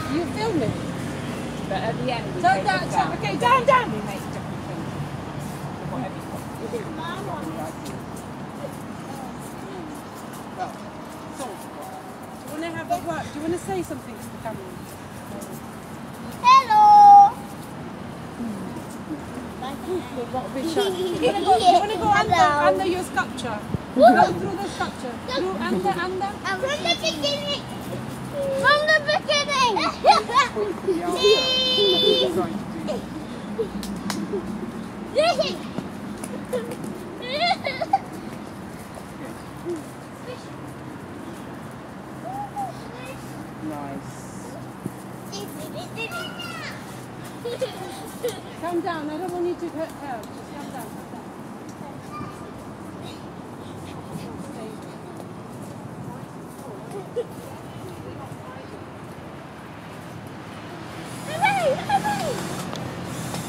You filming? But at the end, we So take that, it so, down. okay, down. We make different things. Whatever you want. Well, sort of. Do you want to have a word? Do you want to say something to the camera? Hello. We've got a big shot. Do you want to go under your sculpture? Go through the sculpture. Through, under. From the beginning. From the beginning. Nice. Come down. I don't want you to hurt her. Just come down. Come down.